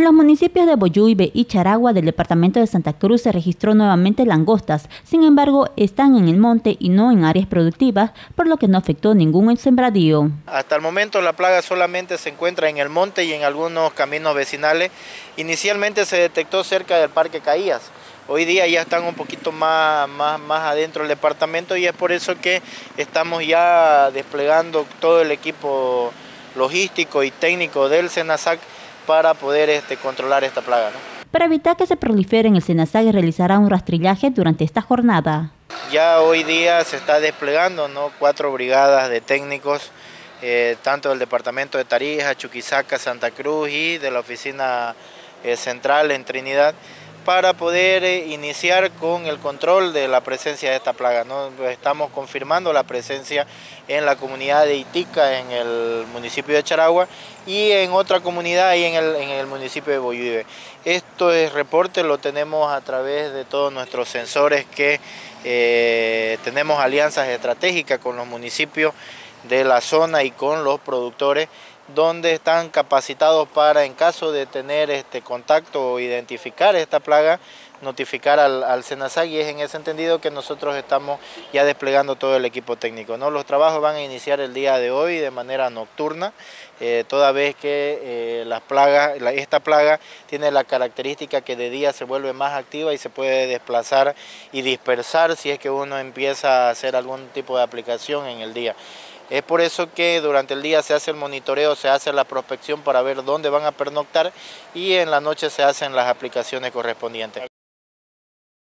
los municipios de Bollúibe y Charagua del departamento de Santa Cruz se registró nuevamente langostas. Sin embargo, están en el monte y no en áreas productivas, por lo que no afectó ningún sembradío. Hasta el momento la plaga solamente se encuentra en el monte y en algunos caminos vecinales. Inicialmente se detectó cerca del Parque Caías. Hoy día ya están un poquito más adentro del departamento y es por eso que estamos ya desplegando todo el equipo logístico y técnico del SENASAC para poder controlar esta plaga, ¿no? Para evitar que se prolifere, el SENASAC realizará un rastrillaje durante esta jornada. Ya hoy día se está desplegando, ¿no?, 4 brigadas de técnicos, tanto del departamento de Tarija, Chuquisaca, Santa Cruz y de la oficina central en Trinidad, para poder iniciar con el control de la presencia de esta plaga, ¿no? Estamos confirmando la presencia en la comunidad de Itica, en el municipio de Charagua, y en otra comunidad ahí en el municipio de Bollúibe. Esto es reporte, lo tenemos a través de todos nuestros sensores que tenemos alianzas estratégicas con los municipios de la zona y con los productores, donde están capacitados para, en caso de tener contacto o identificar esta plaga, notificar al SENASAC, y es en ese entendido que nosotros estamos ya desplegando todo el equipo técnico, ¿no? Los trabajos van a iniciar el día de hoy de manera nocturna, toda vez que esta plaga tiene la característica que de día se vuelve más activa y se puede desplazar y dispersar si es que uno empieza a hacer algún tipo de aplicación en el día. Es por eso que durante el día se hace el monitoreo, se hace la prospección para ver dónde van a pernoctar, y en la noche se hacen las aplicaciones correspondientes.